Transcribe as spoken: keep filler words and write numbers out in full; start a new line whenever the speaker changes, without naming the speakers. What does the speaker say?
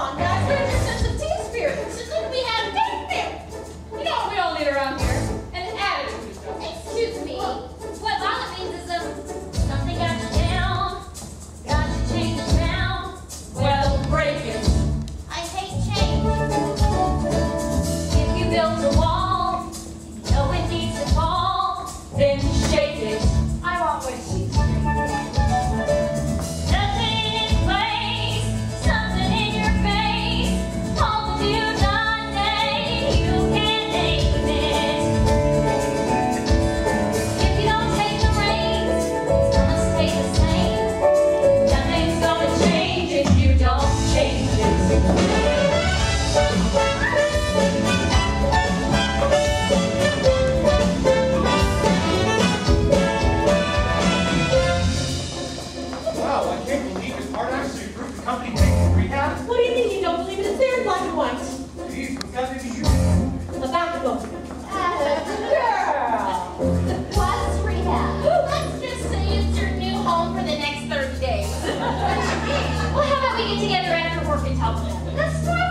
on, guys. Where's your sense of team spirit? It's like we have team spirit.
You know what we all need around here? An attitude.
Excuse me. What Violet means is um, something got you down. Got you changed around.
Well, break it.
I hate change. If you build a wall, you know it needs to fall.
Then shake it.
I want what she's doing.
Nothing in place, something in your face. All of you not name, you can't name it. If you don't take the reins, it's gonna stay the same.
Nothing's gonna change if you don't change it.
Wow, I can't believe his heart actually approved the company taking rehab.
What do you mean you don't believe it? It's there in black and white.
Jeez, what's that maybe you?
About the book.
Girl, what's rehab? Let's just say it's your new home for the next thirty days.
Well, how about we get together after work and talk about it?
Let's try